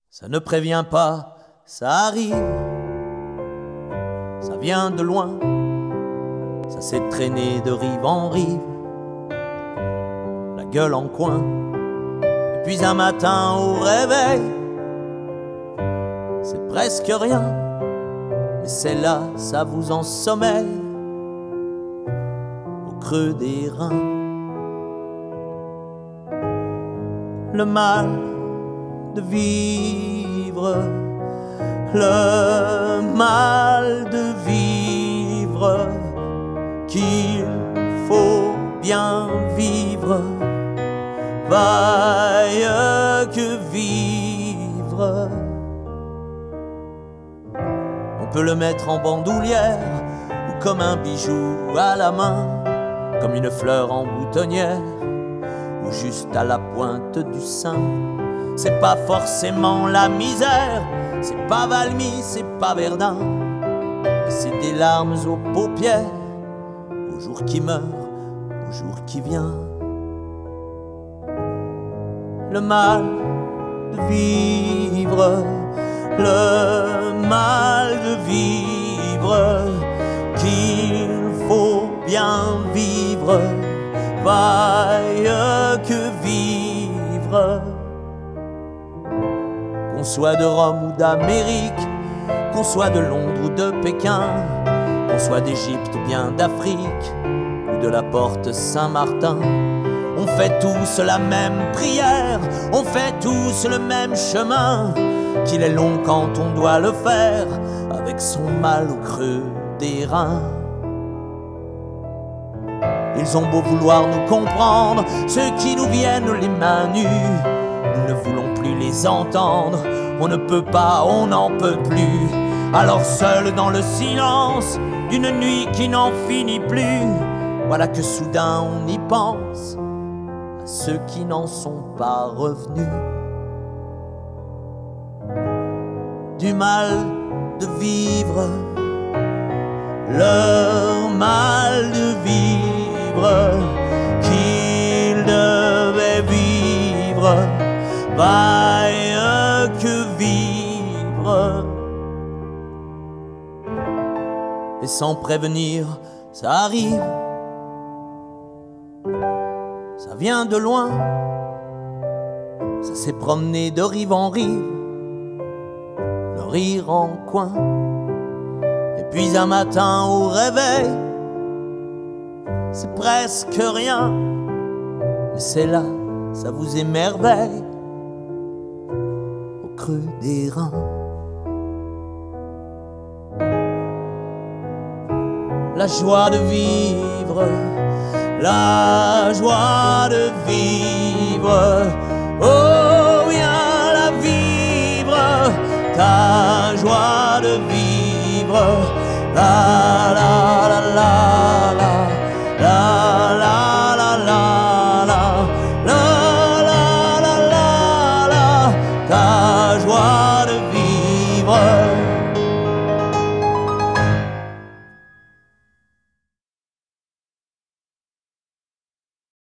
Ça ne prévient pas, ça arrive, ça vient de loin, ça s'est traîné de rive en rive, la gueule en coin. Et puis un matin au réveil, c'est presque rien, mais c'est là, ça vous ensommeille, au creux des reins. Le mal de vivre, le mal de vivre, qu'il faut bien vivre, vaille que vivre. On peut le mettre en bandoulière ou comme un bijou à la main, comme une fleur en boutonnière ou juste à la pointe du sein. C'est pas forcément la misère, c'est pas Valmy, c'est pas Verdun, c'est des larmes aux paupières, au jour qui meurt, au jour qui vient. Le mal de vivre, le mal de vivre, qu'il faut bien vivre, vaille que vivre. Qu'on soit de Rome ou d'Amérique, qu'on soit de Londres ou de Pékin, qu'on soit d'Égypte ou bien d'Afrique, ou de la porte Saint-Martin, on fait tous la même prière, on fait tous le même chemin, qu'il est long quand on doit le faire, avec son mal au creux des reins. Ils ont beau vouloir nous comprendre, ceux qui nous viennent les mains nues, nous ne voulons plus les entendre, on ne peut pas, on n'en peut plus. Alors seul dans le silence d'une nuit qui n'en finit plus, voilà que soudain on y pense à ceux qui n'en sont pas revenus. Du mal de vivre, leur mal de vivre, qu'ils devaient vivre, vaille que vivre. Et sans prévenir, ça arrive, ça vient de loin, ça s'est promené de rive en rive, le rire en coin. Et puis un matin au réveil, c'est presque rien, mais c'est là, ça vous émerveille, au creux des reins. La joie de vivre, la joie de vivre, oh viens la vivre, ta joie de vivre, la la la la.